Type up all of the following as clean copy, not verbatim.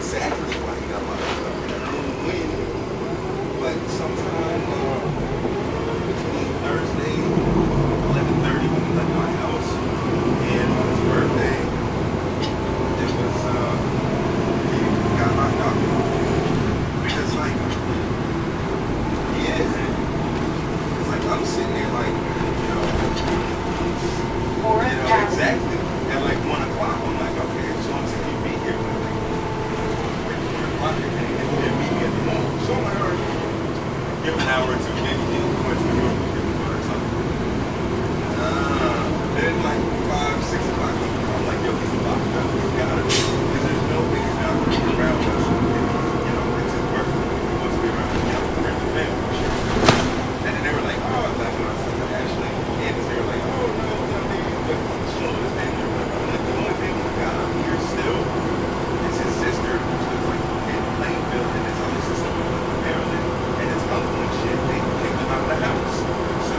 exactly why he got locked up. And I don't know when, but sometime between Thursday, 11:30 when he left my house, and on his birthday, it was, he got locked up. Because, like, yeah, it's like I'm sitting there like, exactly. At like 1 o'clock, I'm like, okay, so I'm saying you be here by like 3 o'clock and then meet me at the mall. So I'm like, all right, give him an hour or two, maybe he'll go to New York or something. Then like 5, 6 o'clock, I'm like, yo, he's locked up. He's got it. Because there's no way he's not going to be around us. It's his work. He wants to be around us, friends and family. And then they were like, oh, like, when I was like, actually, and they were like, oh, no, but show this family. I'm like, the only family we got up here still is his sister, which is like in Plainfield, and his other sister was in Maryland, and his uncle and shit, they kicked him out of the house. So,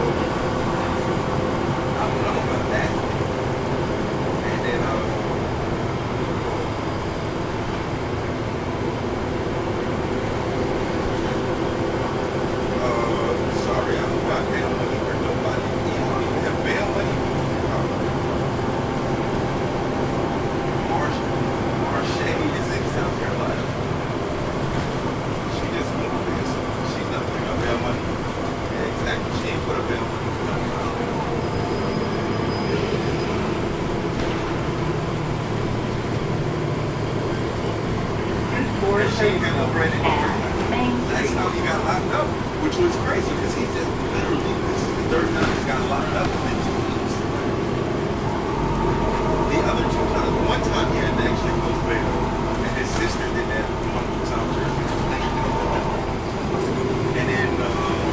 I don't know about that. And then, sorry, I don't got bail money for nobody. You don't even have bail money. Marche is in South Carolina. She just moved there, so she's not putting up bail money. Yeah, exactly. She ain't put up bail money. And she ain't got no bread in her. That's how he got locked up, which was crazy because he just literally, this is the third time he's got locked up within 2 weeks. The other 2 times, one time he had to actually post bail, and his sister did that one from South Jersey. And then the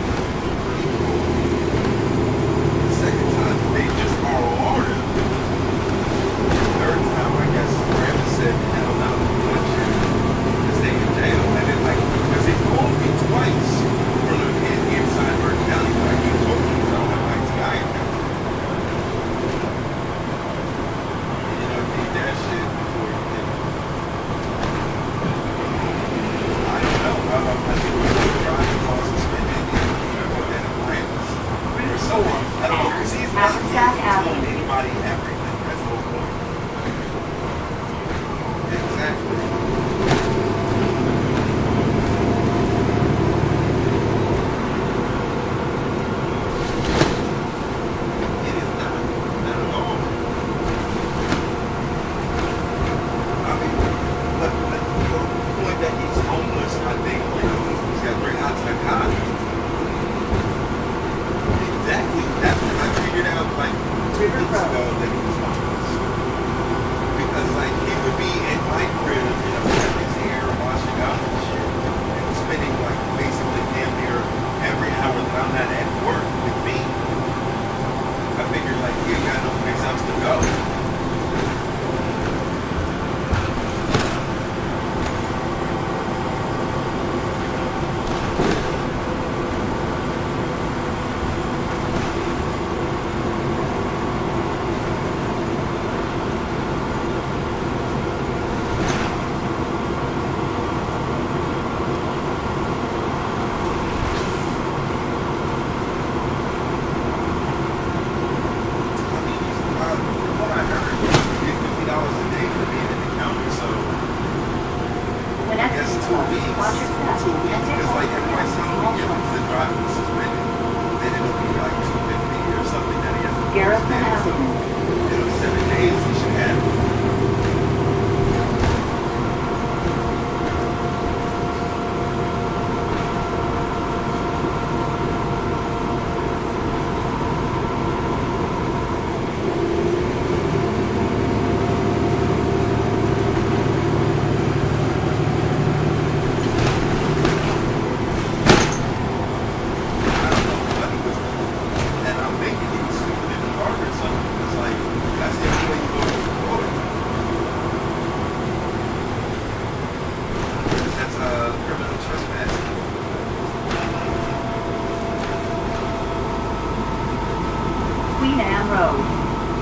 second time they just ROR'd him. The third time, I guess, Paramus said, hell no, to stay in jail. And then like, because he called me twice from the inside Burke County, but I can't talk to him because I don't have my IKEA account. Need that shit before you can. I don't know. I think we're going to drive across the spin and put that in Paramus. Or so on. I don't know, because he's not telling anybody everything. That's the whole point. Exactly.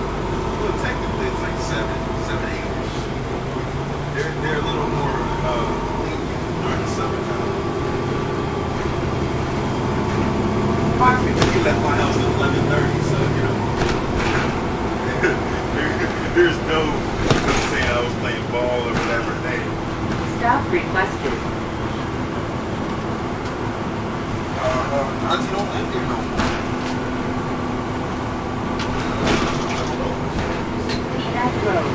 They're a little more requested. Auntie don't live there no more. Peanut Road.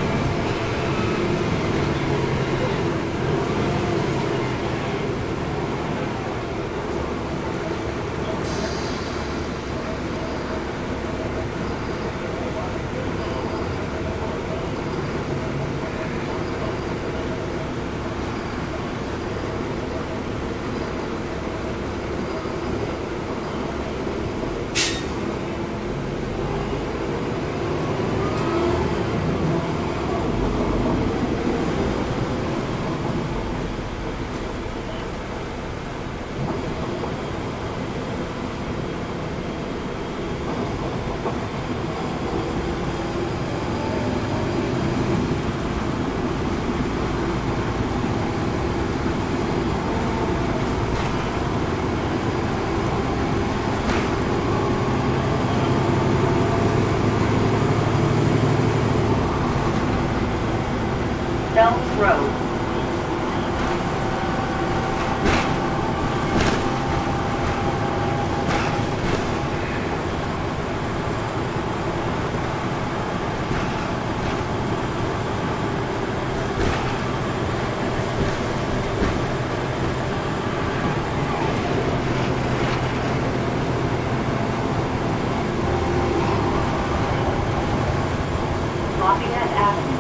Elms Road. Lafayette Avenue.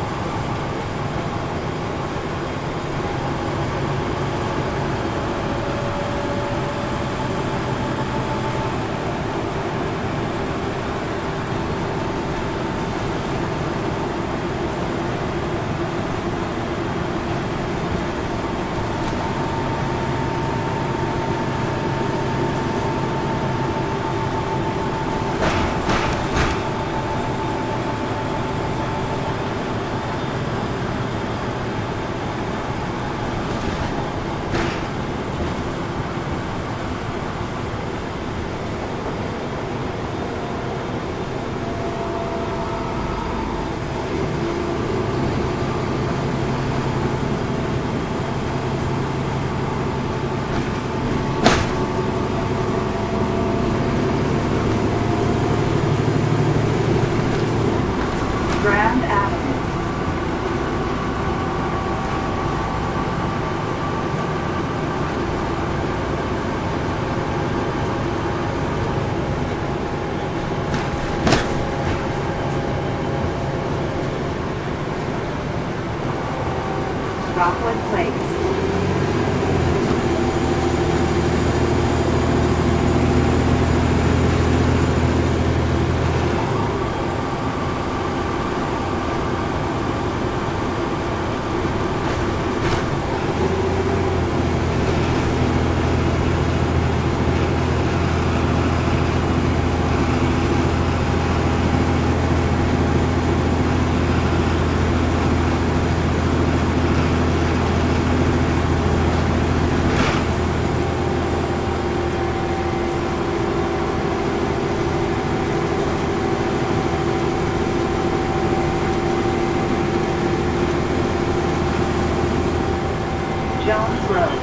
Grand Avenue. Rockwood Place. Jones Road.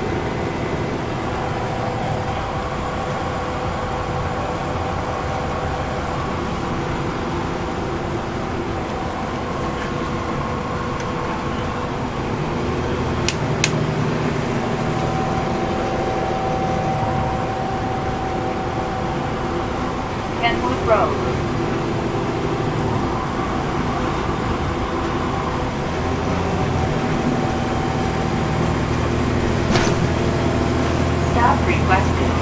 Kenwood Road. Stop requested.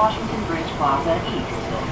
Washington Bridge Plaza East.